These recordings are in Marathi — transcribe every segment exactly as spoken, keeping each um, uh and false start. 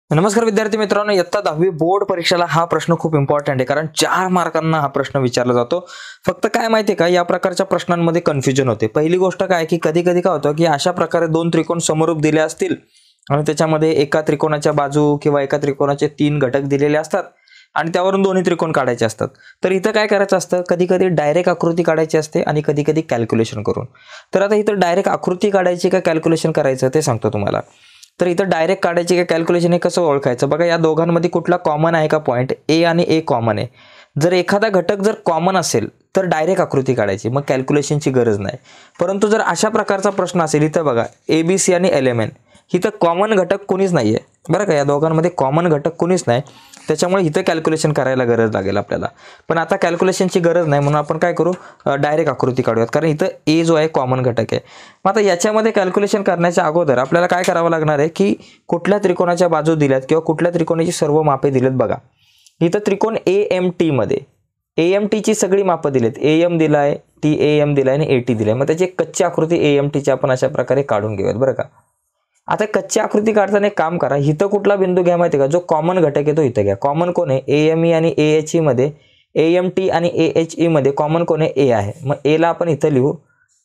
नमस्कार विद्यार्थी मित्रांनो, इयत्ता दहावी बोर्ड परीक्षेला हा प्रश्न खूप इम्पॉर्टंट आहे, कारण चार मार्कांना हा प्रश्न विचारला जातो। फक्त काय माहिती आहे का, या प्रकारच्या प्रश्नांमध्ये कन्फ्युजन होते। पहिली गोष्ट काय की कधी कधी काय होतं की अशा प्रकारे दोन त्रिकोण समरूप दिले असतील आणि त्याच्यामध्ये एका त्रिकोणाच्या बाजू किंवा एका त्रिकोणाचे तीन घटक दिलेले असतात आणि त्यावरून दोन्ही त्रिकोण काढायचे असतात। तर इथं काय करायचं असतं, कधी कधी डायरेक्ट आकृती काढायची असते आणि कधी कधी कॅल्क्युलेशन करून। तर आता इथं डायरेक्ट आकृती काढायची का कॅल्क्युलेशन करायचं ते सांगतो तुम्हाला। तर इथं डायरेक्ट काढायची का कॅल्क्युलेशन हे कसं ओळखायचं बघा, या दोघांमध्ये कुठला कॉमन आहे का पॉइंट ए आणि ए कॉमन आहे। जर एखादा घटक जर कॉमन असेल तर डायरेक्ट आकृती काढायची, मग कॅल्क्युलेशनची गरज नाही। परंतु जर अशा प्रकारचा प्रश्न असेल, इथं बघा ए बी सी आणि एल एम एन, इथं कॉमन घटक कोणीच नाहीये बरं का, या दोघांमध्ये कॉमन घटक कोणीच नाही, त्याच्यामुळे इथं कॅल्क्युलेशन करायला गरज लागेल आपल्याला। पण आता कॅल्क्युलेशनची गरज नाही, म्हणून आपण काय करू, डायरेक्ट आकृती काढूयात, कारण इथं ए जो आहे कॉमन घटक आहे। मग आता याच्यामध्ये कॅल्क्युलेशन करण्याच्या अगोदर आपल्याला काय करावं लागणार आहे की कुठल्या त्रिकोणाच्या बाजू दिल्यात किंवा कुठल्या त्रिकोणाची सर्व मापे दिलेत बघा। इथं त्रिकोण ए एम टी मध्ये ए एम टी ची सगळी मापं दिलेत, ए एम दिलाय, टी ए एम दिलाय आणि ए टी दिलाय। मग त्याची एक कच्ची आकृती ए एम टीची आपण अशा प्रकारे काढून घेऊयात बरं का। आता कच्ची आकृती काढताना एक काम करा, इथं कुठला बिंदू घ्या माहिती का, जो कॉमन घटक आहे तो इथं घ्या। कॉमन कोण आहे, ए एम ई आणि ए एच ई मध्ये, ए एम टी आणि ए एच ई मध्ये कॉमन कोण आहे, ए आहे। मग ए ला आपण इथं लिहू,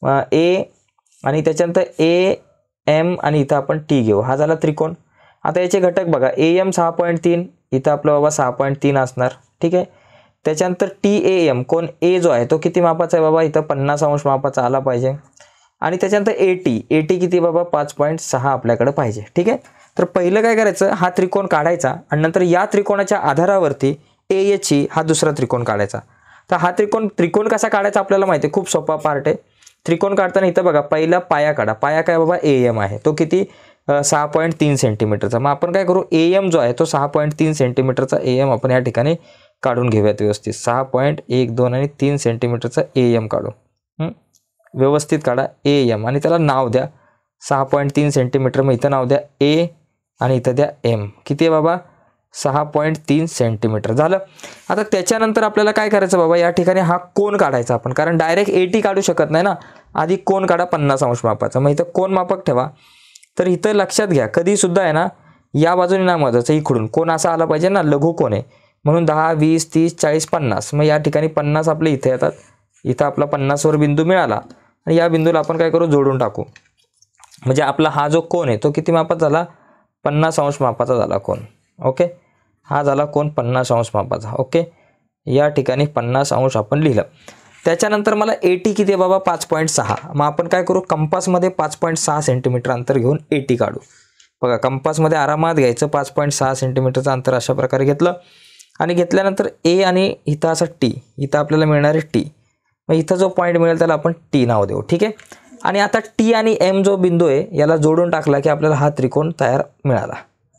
ए आणि त्याच्यानंतर ए एम आणि इथं आपण टी घेऊ, हा झाला त्रिकोण। आता याचे घटक बघा, ए एम सहा पॉईंट तीन, इथं आपलं बाबा सहा पॉईंट तीन असणार, ठीक आहे। त्याच्यानंतर टी ए एम कोण, ए जो आहे तो किती मापाचा आहे बाबा, इथं पन्नास अंश मापाचा आला पाहिजे। आणि त्याच्यानंतर ए टी, ए टी किती बाबा, पाच पॉईंट सहा आपल्याकडे पाहिजे, ठीक आहे। तर पहिलं काय करायचं, हा त्रिकोण काढायचा आणि नंतर या त्रिकोणाच्या आधारावरती ए एच ई हा दुसरा त्रिकोण काढायचा। तर हा त्रिकोण त्रिकोण कसा काढायचा आपल्याला माहिती आहे, खूप सोपा पार्ट आहे। त्रिकोण काढताना इथं बघा, पहिला पाया काढा, पाया काय बाबा ए एम आहे, तो किती सहा पॉईंट तीन सेंटीमीटरचा। मग आपण काय करू, ए एम जो आहे तो सहा पॉईंट तीन सेंटीमीटरचा ए एम आपण या ठिकाणी काढून घेऊयात व्यवस्थित। सहा पॉईंट एक दोन आणि तीन सेंटीमीटरचा ए एम काढू, व्यवस्थित काढा ए एम आणि त्याला नाव द्या सहा पॉईंट तीन सेंटीमीटर। मग इथं नाव द्या ए आणि इथं द्या एम, किती आहे बाबा, सहा पॉईंट तीन सेंटीमीटर झालं। आता त्याच्यानंतर आपल्याला काय करायचं बाबा, या ठिकाणी हा कोन काढायचा आपण, कारण डायरेक्ट ए टी काढू शकत नाही ना, आधी कोन काढा पन्नास अंश मापाचा। मग इथं कोन मापक ठेवा। तर इथं लक्षात घ्या, कधी सुद्धा आहे ना या बाजूने ना महत्वाचं, इकडून कोन असा आला पाहिजे ना, लघु कोन आहे म्हणून दहा वीस तीस चाळीस पन्नास। मग या ठिकाणी पन्नास आपले इथे येतात, इथं आपला पन्नास वर बिंदू मिळाला आणि या बिंदूला आपण काय करू, जोडून टाकू। म्हणजे आपला हा जो कोन आहे तो किती मापाचा झाला, पन्नास अंश मापाचा झाला कोन, ओके। हा झाला कोन पन्नास अंश मापाचा, ओके। या ठिकाणी पन्नास अंश आपण लिहिलं। त्याच्यानंतर मला ए टी किती आहे बाबा, पाच पॉईंट सहा। मग आपण काय करू, कंपासमध्ये पाच पॉईंट सहा सेंटीमीटर अंतर घेऊन ए टी काढू। बघा कंपासमध्ये आरामात घ्यायचं, पाच पॉईंट सहा सेंटीमीटरचं अंतर अशा प्रकारे घेतलं आणि घेतल्यानंतर ए आणि इथं असं टी, इथं आपल्याला मिळणार आहे टी। मग इथं जो पॉईंट मिळेल त्याला आपण टी नाव देऊ, ठीक आहे। आणि आता टी आणि एम जो बिंदू आहे याला जोडून टाकला की आपल्याला हा त्रिकोण तयार मिळाला।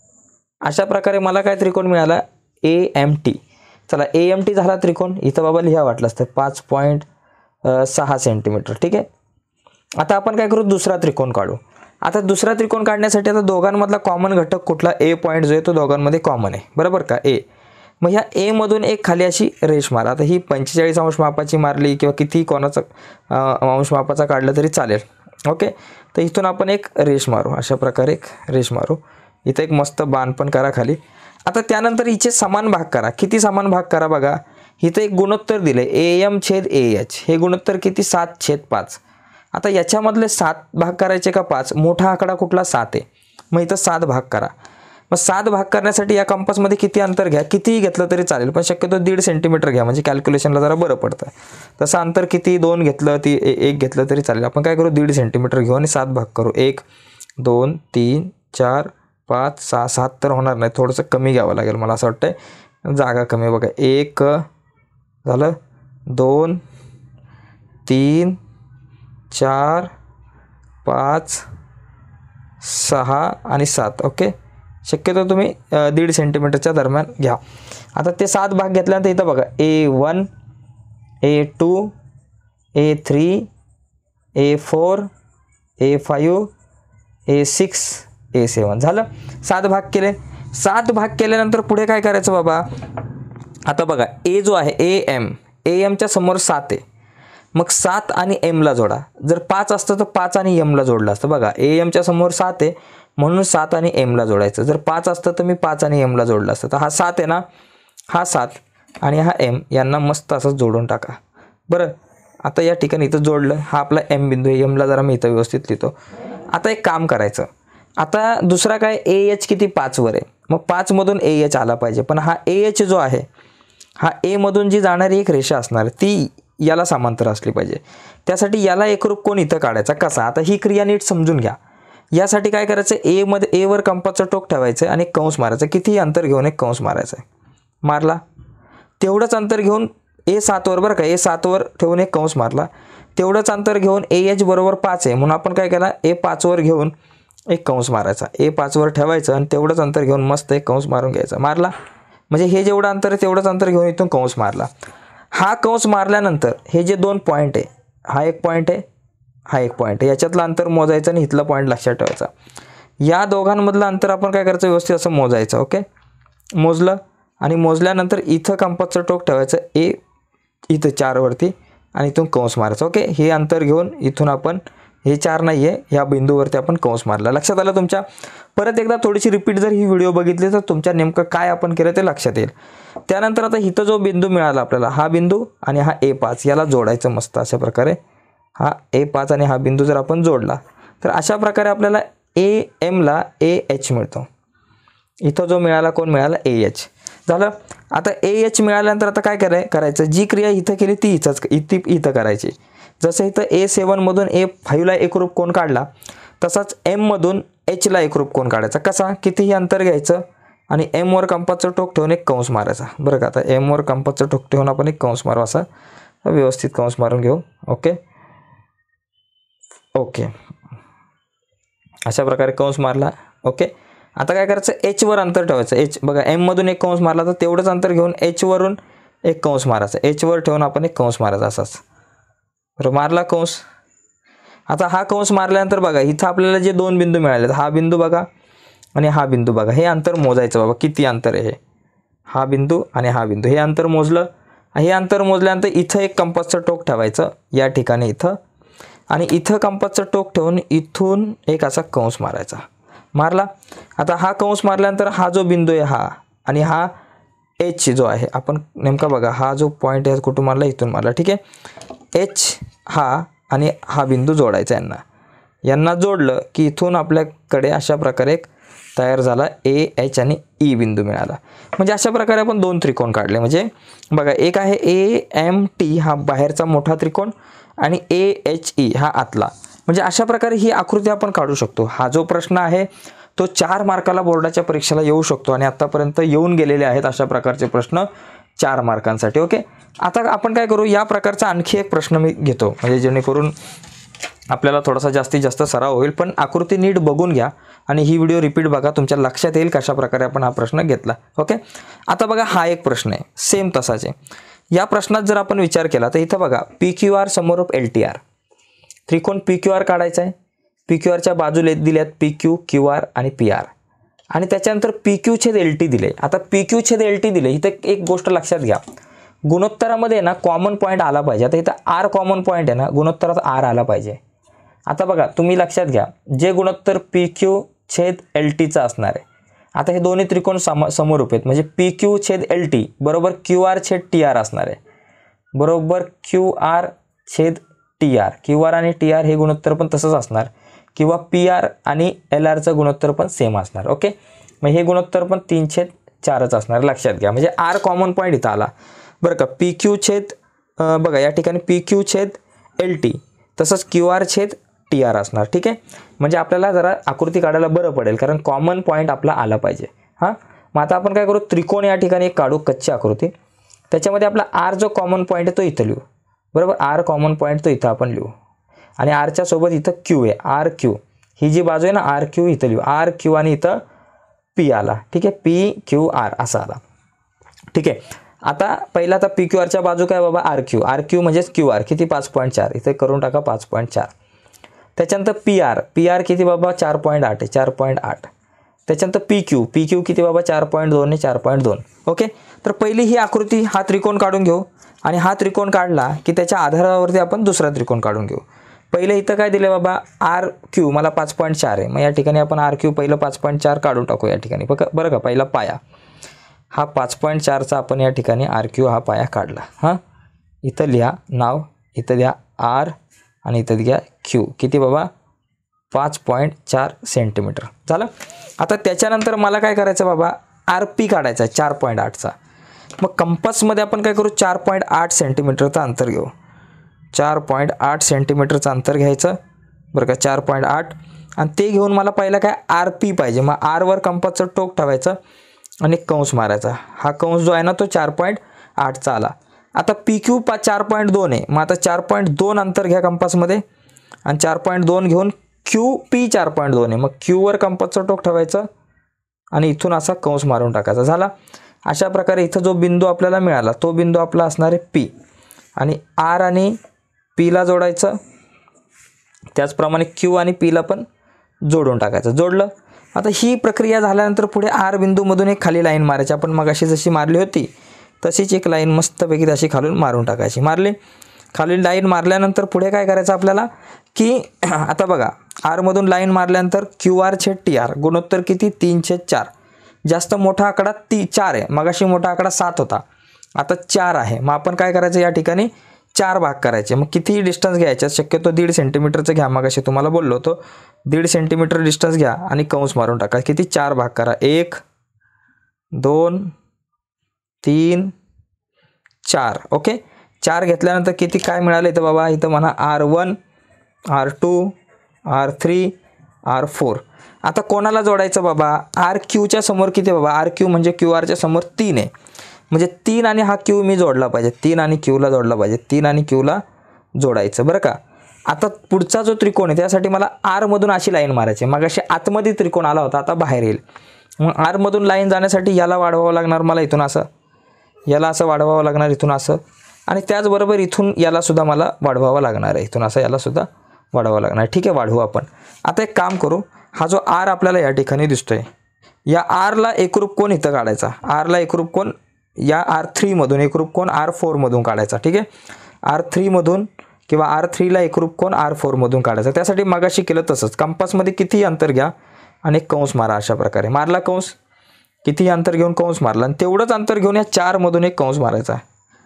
अशा प्रकारे मला काय त्रिकोण मिळाला, ए एम टी। चला ए एम टी झाला त्रिकोण, इथं बाबा लिहा वाटलंच तर पाच पॉईंट सहा सेंटीमीटर, ठीक आहे। आता आपण काय करू, दुसरा त्रिकोण काढू। आता दुसरा त्रिकोण काढण्यासाठी आता दोघांमधला कॉमन घटक कुठला, ए पॉईंट जो आहे तो दोघांमध्ये कॉमन आहे, बरोबर का, ए। मग ह्या ए मधून एक खाली अशी रेष मारा। आता ही पंचेचाळीस अंश मापाची मारली किंवा किती कोणाचा अंश मापाचा काढलं तरी चालेल, ओके। तर इथून आपण एक रेष मारू, अशा प्रकारे एक रेष मारू। इथं एक मस्त बाण पण करा खाली। आता त्यानंतर हिचे समान भाग करा, किती समान भाग करा बघा, इथं एक गुणोत्तर दिले ए एम छेद ए एच, हे गुणोत्तर किती, सात छेद पाच। आता याच्यामधले सात भाग करायचे का पाच, मोठा आकडा कुठला, सात आहे, मग इथं सात भाग करा। मग सात भाग करण्यासाठी या कंपासमध्ये किती अंतर घ्या, कितीही घेतलं तरी चालेल, पण शक्यतो दीड सेंटीमीटर घ्या, म्हणजे कॅल्क्युलेशनला जरा बरं पडतं। तसं अंतर किती, दोन घेतलं ती एक घेतलं तरी चालेल। आपण काय करू, दीड सेंटीमीटर घेऊ आणि सात भाग करू, एक दोन तीन चार पाच सहा, सात तर होणार नाही, थोडंसं कमी घ्यावं लागेल मला असं वाटतंय, जागा कमी बघा। एक झालं, दोन तीन चार पाच सहा आणि सात, ओके। शक्यतो तुम्ही दीड सेंटीमीटरच्या दरम्यान घ्या। आता ते सात भाग घेतल्यानंतर इथं बघा, A one A two A three A four A five A six A seven, झालं सात भाग केले। सात भाग केल्यानंतर पुढे काय करायचं बाबा, आता बघा ए जो आहे ए एम, ए एमच्या समोर सात आहे, मग सात आणि एमला जोडा। जर पाच असतं तर पाच आणि एमला जोडलं असतं। बघा ए एमच्या समोर सात आहे, म्हणून सात आणि एमला जोडायचं. जर पाच असतं तर मी पाच आणि एमला जोडलं असतं. तर हा सात आहे ना, हा सात आणि हा एम यांना मस्त असं जोडून टाका. बरं, आता या ठिकाणी इथं जोडलं, हा आपला एम बिंदू आहे. एमला जरा मी इथं व्यवस्थित लिहितो. आता एक काम करायचं, आता दुसरा काय, ए एच किती पाचवर आहे, मग पाचमधून ए एच आला पाहिजे. पण हा ए एच जो आहे हा एमधून जी जाणारी एक रेषा असणार ती याला समांतर असली पाहिजे. त्यासाठी याला एकरूप कोण इथं काढायचा, कसा, आता ही क्रिया नीट समजून घ्या. यासाठी काय करायचं, ए मध्ये एवर कंपासचं टोक ठेवायचं आणि कंस मारायचं. किती अंतर घेऊन एक कंस मारायचा आहे, मारला. तेवढंच अंतर घेऊन ए सातवर, बरं का, ए सातवर ठेवून एक कंस मारला. तेवढंच अंतर घेऊन ए एच बरोबर पाच आहे म्हणून आपण काय केला, ए पाचवर घेऊन एक कंस मारायचा. ए पाचवर ठेवायचं आणि तेवढंच अंतर घेऊन मस्त एक कंस मारून घ्यायचा. मारला म्हणजे हे जेवढं अंतर आहे तेवढंच अंतर घेऊन इथून कंस मारला. हा कंस मारल्यानंतर हे जे दोन पॉईंट आहे, हा एक पॉईंट आहे, हा एक पॉईंट आहे, याच्यातलं अंतर मोजायचं आणि इथला पॉईंट लक्षात ठेवायचा. या दोघांमधलं अंतर आपण काय करायचं, व्यवस्थित असं मोजायचं. ओके, मोजलं आणि मोजल्यानंतर इथं कंपासचं टोक ठेवायचं ए इथं चारवरती आणि इथून कंस मारायचं. ओके, हे अंतर घेऊन इथून आपण, हे चार नाही आहे, ह्या बिंदूवरती आपण कंस मारला. लक्षात आलं तुमच्या. परत एकदा थोडीशी रिपीट जर ही व्हिडिओ बघितली तर तुमच्या नेमकं काय आपण केलं ते लक्षात येईल. त्यानंतर आता इथं जो बिंदू मिळाला आपल्याला, हा बिंदू आणि हा ए पाच याला जोडायचं मस्त अशा प्रकारे. हा ए पाच आणि हा बिंदू जर आपण जोडला तर अशा प्रकारे आपल्याला ए एमला ए एच मिळतो. इथं जो मिळाला कोण मिळाला, ए एच झालं. आता ए एच मिळाल्यानंतर आता काय कराय करायचं जी क्रिया इथं केली ती इथंच इथे इथं करायची. जसं इथं ए सेवनमधून ए फाईव्हला एकरूप कोण काढला तसाच एममधून एचला एकरूप कोण काढायचा. कसा, कितीही अंतर घ्यायचं आणि एमवर कंपासचं टोक ठेवून एक कंस मारायचा. बरं का, आता एमवर कंपासचं टोक ठेवून आपण एक कंस मारू, असा व्यवस्थित कंस मारून घेऊ. ओके ओके अशा प्रकारे कंस मारला. ओके, आता काय करायचं, एचवर अंतर ठेवायचं. एच बघा, एममधून एक कंस मारला तर तेवढंच अंतर घेऊन एचवरून एक कंस मारायचा. एचवर ठेवून आपण एक कंस मारायचा असाच. बरं, मारला कंस. आता हा कंस मारल्यानंतर बघा इथं आपल्याला जे दोन बिंदू मिळाले, हा बिंदू बघा आणि हा बिंदू बघा, हे अंतर मोजायचं बाबा, किती अंतर आहे हे, हा बिंदू आणि हा बिंदू, हे अंतर मोजलं. हे अंतर मोजल्यानंतर इथं एक कंपासचं टोक ठेवायचं या ठिकाणी इथं, आणि इथं कंपासचं टोक ठेवून इथून एक असा कंस मारायचा. मारला. आता हा कंस मारल्यानंतर हा जो बिंदू आहे हा आणि हा एच जो आहे, आपण नेमका बघा हा जो पॉईंट आहे कुठून मारला, इथून मारला. ठीक आहे, एच हा आणि हा बिंदू जोडायचा. यांना यांना जोडलं की इथून आपल्याकडे अशा प्रकारे एक तयार झाला ए एच आणि ई बिंदू मिळाला. म्हणजे अशा प्रकारे आपण दोन त्रिकोण काढले. म्हणजे बघा, एक आहे ए एम टी हा बाहेरचा मोठा त्रिकोण आणि ए एच ई हा आतला. म्हणजे अशा प्रकारे ही आकृती आपण काढू शकतो. हा जो प्रश्न आहे तो चार मार्काला बोर्डाच्या परीक्षेला येऊ शकतो आणि आतापर्यंत येऊन गेलेले आहेत अशा प्रकारचे प्रश्न चार मार्कांसाठी. ओके, आता आपण काय करू, या प्रकारचा आणखी एक प्रश्न मी घेतो म्हणजे जेणेकरून आपल्याला थोडासा जास्तीत जास्त सराव होईल. पण आकृती नीट बघून घ्या आणि ही व्हिडिओ रिपीट बघा, तुमच्या लक्षात येईल कशा प्रकारे आपण हा प्रश्न घेतला. ओके, आता बघा हा एक प्रश्न आहे सेम तसाच आहे. या प्रश्नात जर आपण विचार केला तर इथं बघा पी क्यू आर समोर एल टी आर, त्रिकोण पी क्यू आर काढायचा आहे. पी क्यू आरच्या बाजूला दिल्यात पी क्यू, क्यू आर आणि पी आर, आणि त्याच्यानंतर पी क्यू छेद एल टी दिले. आता पी क्यू छेद एल टी दिले, इथं एक गोष्ट लक्षात घ्या, गुणोत्तरामध्ये ना कॉमन पॉईंट आला पाहिजे. आता इथं आर कॉमन पॉईंट आहे ना, गुणोत्तरात आर आला पाहिजे. आता बघा तुम्ही लक्षात घ्या, जे गुणोत्तर पी क्यू छेद एल टीचं असणार आहे. आता हे दोन्ही त्रिकोण सम समरूप आहेत, म्हणजे पी क्यू छेद एल टी बरोबर क्यू आर छेद टी आर असणार आहे. बरोबर क्यू आर छेद टी आर, क्यू आर आणि टी आर हे गुणोत्तर पण तसंच असणार, किंवा पी आर आणि एल आरचं गुणोत्तर पण सेम असणार. ओके, मग हे गुणोत्तर पण तीन छेद चारच असणार, लक्षात घ्या. म्हणजे आर कॉमन पॉईंट इथं आला. बरं का, पी क्यू छेद बघा या ठिकाणी पी क्यू छेद एल टी तसंच क्यू आर छेद टी आर असणार. ठीक आहे, म्हणजे आपल्याला जरा आकृती काढायला बरं पडेल कारण कॉमन पॉईंट आपला आला पाहिजे. हां, मग आता आपण काय करू, त्रिकोण या ठिकाणी एक काढू कच्ची आकृती. त्याच्यामध्ये आपला आर जो कॉमन पॉईंट आहे तो इथं लिहू. बरोबर, आर कॉमन पॉईंट तो इथं आपण लिहू आणि आरच्या सोबत इथं क्यू आहे, आर क्यू ही जी बाजू आहे ना आर क्यू इथं लिहू. आर क्यू आणि इथं पी आला. ठीक आहे, पी क्यू आर असा आला. ठीक आहे, आता पहिला आता पी क्यू आरच्या बाजू काय बाबा, आर क्यू. आर क्यू म्हणजेच क्यू आर किती, पाच पॉईंट चार, इथे करून टाका पाच पॉईंट चार. त्याच्यानंतर पी आर, पी आर किती बाबा, चार पॉईंट आठ आहे, चार पॉईंट आठ. त्याच्यानंतर पी क्यू, पी क्यू किती बाबा, चार पॉईंट दोन आहे, चार पॉईंट दोन. ओके, तर पहिली ही आकृती हा त्रिकोण काढून घेऊ आणि हा त्रिकोण काढला की त्याच्या आधारावरती आपण दुसरा त्रिकोण काढून घेऊ. पहिले इथं काय दिलं बाबा, आर क्यू मला पाच पॉईंट चार आहे, मग या ठिकाणी आपण आर क्यू पहिलं पाच पॉईंट चार काढून टाकू या ठिकाणी बघा बरं का. पहिला पाया हा पाच पॉईंट चारचा आपण या ठिकाणी आर क्यू हा पाया काढला. हां, इथं लिहा नाव, इथं द्या आर आणि इथं घ्या क्यू. किती बाबा, पाच पॉईंट चार सेंटीमीटर झालं. आता त्याच्यानंतर मला काय करायचं बाबा, आर पी काढायचा आहे चार पॉईंट आठचा. मग कंपासमध्ये आपण काय करू, चार पॉईंट आठ सेंटीमीटरचं अंतर घेऊ. चार पॉईंट आठ सेंटीमीटरचं अंतर घ्यायचं बरं का, चार पॉईंट आठ. आणि ते घेऊन मला पहिला काय आर पी पाहिजे. मग आरवर कंपासचं टोक ठेवायचं आणि कंस मारायचा. हा कंस जो आहे ना तो चार पॉईंट आठचा आला. आता पी क्यू पा चार पॉईंट दोन आहे, मग आता चार पॉईंट दोन अंतर घ्या कंपासमध्ये आणि चार पॉईंट दोन घेऊन क्यू पी चार पॉईंट दोन आहे, मग क्यूवर कंपासचं टोक ठेवायचं आणि इथून असा कंस मारून टाकायचा. झाला. अशा प्रकारे इथं जो बिंदू आपल्याला मिळाला तो बिंदू आपला असणार आहे पी, आणि आर आणि पीला जोडायचं. त्याचप्रमाणे क्यू आणि पीला पण जोडून टाकायचं. जोडलं. आता ही प्रक्रिया झाल्यानंतर पुढे आर बिंदूमधून एक खाली लाईन मारायची. आपण मगाशी जशी मारली होती तशीच एक लाईन मस्तपैकी तशी खालून मारून टाकायची. मारली. खाली लाईन मारल्यानंतर पुढे काय करायचं आपल्याला की आता बघा, आरमधून लाईन मारल्यानंतर क्यू आर छेद टी आर गुणोत्तर किती, तीन छेद चार. जास्त मोठा आकडा ती चार आहे, मगाशी मोठा आकडा सात होता, आता चार आहे. मग आपण काय करायचं, या ठिकाणी चार भाग करायचे. मग किती डिस्टन्स घ्यायचं, शक्यतो दीड सेंटीमीटरचं घ्या. मगाशी तुम्हाला बोललो होतो दीड सेंटीमीटर डिस्टन्स घ्या आणि कंस मारून टाका. किती, चार भाग करा. एक दोन तीन चार. ओके, चार घेतल्यानंतर किती काय मिळालं इथं बाबा, इथं म्हणा R one, R two, R three, R four. आता कोणाला जोडायचं बाबा, आर क्यूच्या समोर किती बाबा, आर क्यू म्हणजे क्यू आरच्या समोर तीन आहे, म्हणजे तीन आणि हा क्यू मी जोडला पाहिजे, तीन आणि क्यूला जोडला पाहिजे, तीन आणि क्यूला जोडायचं बरं का. आता पुढचा जो त्रिकोण आहे त्यासाठी मला आरमधून अशी लाईन मारायची. मग अशी आतमध्ये त्रिकोण आला होता, आता बाहेर येईल. मग आरमधून लाईन जाण्यासाठी याला वाढवावं लागणार मला इथून असं, याला असं वाढवावं लागणार इथून असं, आणि त्याचबरोबर इथून याला सुद्धा मला वाढवावं लागणार आहे, इथून असं याला सुद्धा वाढवावं लागणार. ठीक आहे, वाढवू आपण. आता एक काम करू, हा जो आर आपल्याला या ठिकाणी दिसतोय, या आरला एकरूप कोण इथं काढायचा, आरला एकरूप कोण या आर थ्रीमधून, एकरूप कोण आर फोरमधून काढायचा. ठीक आहे, आर थ्रीमधून किंवा आर थ्रीला एकरूप कोण आर फोरमधून काढायचा. त्यासाठी मगाशी केलं तसंच, कंपासमध्ये किती अंतर घ्या आणि कंस मारा. अशा प्रकारे मारला कंस, किती अंतर घेऊन कंस मारला, आणि तेवढंच अंतर घेऊन या चारमधून एक कंस मारायचा.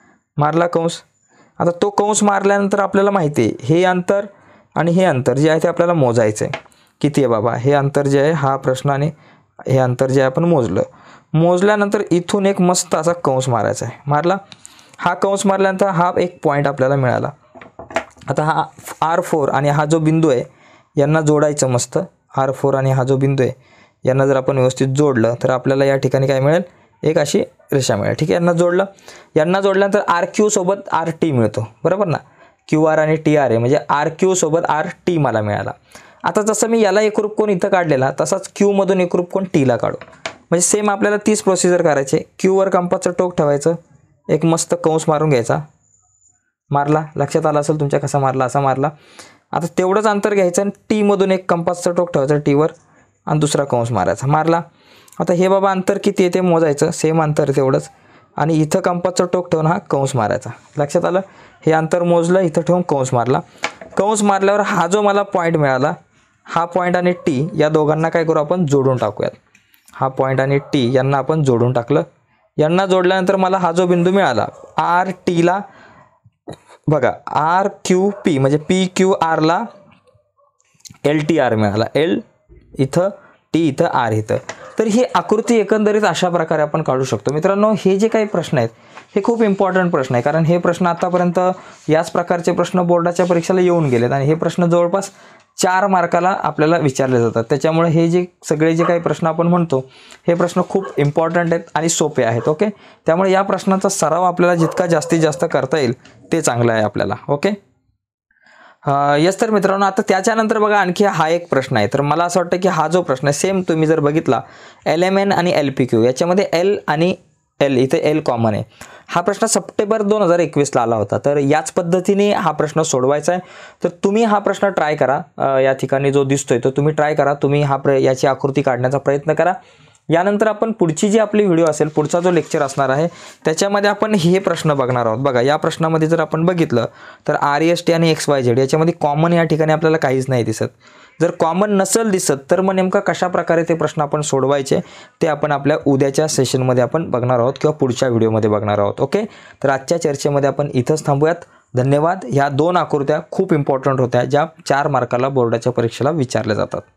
मारला कंस. आता तो कंस मारल्यानंतर आपल्याला माहिती आहे हे अंतर आणि हे अंतर जे आहे ते आपल्याला मोजायचं आहे. किती आहे बाबा, हे अंतर जे आहे हा प्रश्न, आणि हे अंतर जे आहे आपण मोजलं. मोजल्यानंतर इथून एक मस्त असा कंस मारायचा आहे. मारला. हा कंस मारल्यानंतर हा एक पॉईंट आपल्याला मिळाला. आता हा आर फोर आणि हा जो बिंदू आहे यांना जोडायचं मस्त. आर फोर आणि हा जो बिंदू आहे यांना जर आपण व्यवस्थित जोडलं तर आपल्याला या ठिकाणी काय मिळेल, एक अशी रेषा मिळेल. ठीक आहे, यांना जोडलं. यांना जोडल्यानंतर आर क्यू सोबत आर टी मिळतो, बरोबर ना. क्यू आर आणि टी आर आहे, म्हणजे आर क्यू सोबत आर टी मला मिळाला. आता जसं मी याला एकरूप कोण इथं काढलेला तसाच क्यूमधून एकरूप कोण टीला काढू. म्हणजे सेम आपल्याला तीच प्रोसिजर करायची. क्यूवर कंपासचं टोक ठेवायचं, एक मस्त कंस मारून घ्यायचा. मारला, लक्षात आला असेल तुमच्या कसा मारला, असा मारला. आता तेवढंच अंतर घ्यायचं आणि टीमधून एक कंपासचं टोक ठेवायचं टीवर आणि दुसरा कंस मारायचा. मारला. आता हे बाबा अंतर किती आहे ते मोजायचं, सेम अंतर तेवढंच, आणि इथं कंपासचं टोक ठेवून हा कंस मारायचा. लक्षात आलं, हे अंतर मोजलं, इथं ठेवून कंस मारला. कंस मारल्यावर हा जो मला पॉईंट मिळाला, हा पॉईंट आणि टी या दोघांना काय करू आपण, जोडून टाकूयात. हा पॉईंट आणि टी यांना आपण जोडून टाकलं. यांना जोडल्यानंतर मला हा जो बिंदू मिळाला आर टीला बघा, आर क्यू पी म्हणजे पी क्यू आरला एल टी आर मिळाला. एल इथं, टी इथं, आर इथं. तर ही आकृती एकंदरीत अशा प्रकारे आपण काढू शकतो. मित्रांनो, हे जे काही प्रश्न आहेत हे खूप इम्पॉर्टंट प्रश्न आहे, कारण हे प्रश्न आतापर्यंत याच प्रकारचे प्रश्न बोर्डाच्या परीक्षेला येऊन गेलेत आणि हे प्रश्न जवळपास चार मार्काला आपल्याला विचारले जातात. त्याच्यामुळे हे जे सगळे जे काही प्रश्न आपण म्हणतो हे प्रश्न खूप इम्पॉर्टंट आहेत आणि सोपे आहेत. ओके, त्यामुळे या प्रश्नाचा सराव आपल्याला जितका जास्तीत जास्त करता येईल ते चांगलं आहे आपल्याला. Okay, yes. तर मित्रांनो, आता त्याच्यानंतर बघा आणखी हा एक प्रश्न आहे. तर मला असं वाटतं की हा जो प्रश्न आहे सेम तुम्ही जर बघितला एल एम एन आणि एल पी क्यू याच्यामध्ये एल आणि एल इथे एल कॉमन आहे. हा प्रश्न सप्टेंबर दोन हजार एकवीसला आला होता. तर याच पद्धतीने हा प्रश्न सोडवायचा आहे. तर तुम्ही हा प्रश्न ट्राय करा. या ठिकाणी जो दिसतोय तो तुम्ही ट्राय करा. तुम्ही हा प्र याची आकृती काढण्याचा प्रयत्न करा. यानंतर आपण पुढची जी आपली व्हिडिओ असेल, पुढचा जो लेक्चर असणार आहे त्याच्यामध्ये आपण हे प्रश्न बघणार आहोत. बघा या प्रश्नामध्ये जर आपण बघितलं तर आर एस टी आणि एक्स वाय झेड याच्यामध्ये कॉमन या ठिकाणी आपल्याला काहीच नाही दिसत. जर कॉमन नसेल दिसत तर मग नेमका कशा प्रकारे ते प्रश्न आपण सोडवायचे ते आपण आपल्या उद्याच्या सेशनमध्ये आपण बघणार आहोत किंवा पुढच्या व्हिडिओमध्ये बघणार आहोत. ओके, तर आजच्या चर्चेमध्ये आपण इथंच थांबूयात. धन्यवाद. ह्या दोन आकृत्या खूप इम्पॉर्टंट होत्या ज्या चार मार्काला बोर्डाच्या परीक्षेला विचारल्या जातात.